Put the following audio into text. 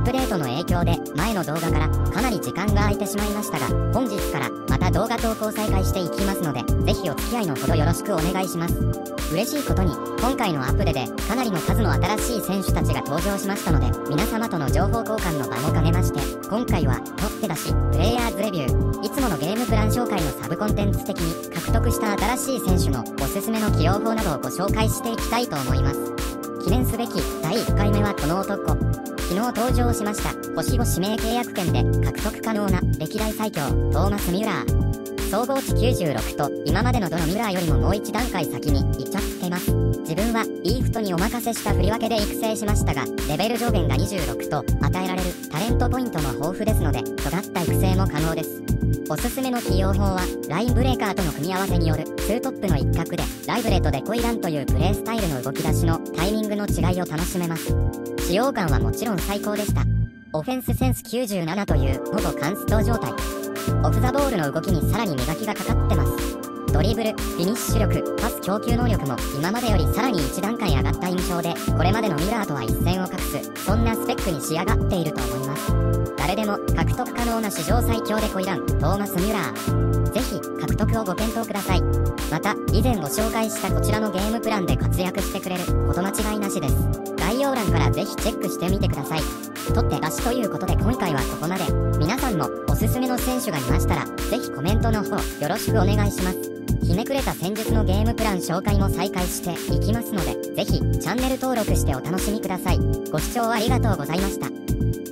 ップデートの影響で前の動画からかなり時間が空いてしまいましたが、本日からまた動画投稿再開していきますので、ぜひお付き合いのほどよろしくお願いします。嬉しいことに今回のアップデでかなりの数の新しい選手たちが登場しましたので、皆様との情報交換の場も兼ねまして、今回は取って出しプレイヤーズレビュー、いつものゲームプラン紹介のサブコンテンツ的に獲得した新しい選手のおすすめの起用法などをご紹介していきたいと思います。記念すべき第1回目はこの男。昨日登場しました星5指名契約権で獲得可能な歴代最強トーマス・ミュラー。総合値96と今までのどのミュラーよりももう一段階先にいっちゃってます。自分はイーフトにお任せした振り分けで育成しましたが、レベル上限が26と与えられるタレントポイントも豊富ですので、尖った育成も可能です。おすすめの起用法はラインブレーカーとの組み合わせによる2トップの一角でライブレとデコイランというプレースタイルの動き出しのタイミングの違いを楽しめます。使用感はもちろん最高でした。オフェンスセンス97というほぼカンスト状態。オフザボールの動きにさらに磨きがかかってます。ドリブル、フィニッシュ力、パス供給能力も今までよりさらに一段階上がった印象で、これまでのミラーとは一線を画す、そんなスペックに仕上がっていると思います。誰でも獲得可能な史上最強デコイラン、トーマス・ミュラー。ぜひ獲得をご検討ください。また、以前ご紹介したこちらのゲームプランで活躍してくれること間違いなしです。概要欄からぜひチェックしてみてください。取って出しということで今回はここまで。皆さんもおすすめの選手がいましたら、ぜひコメントの方よろしくお願いします。ひねくれた戦術のゲームプラン紹介も再開していきますので、ぜひチャンネル登録してお楽しみください。ご視聴ありがとうございました。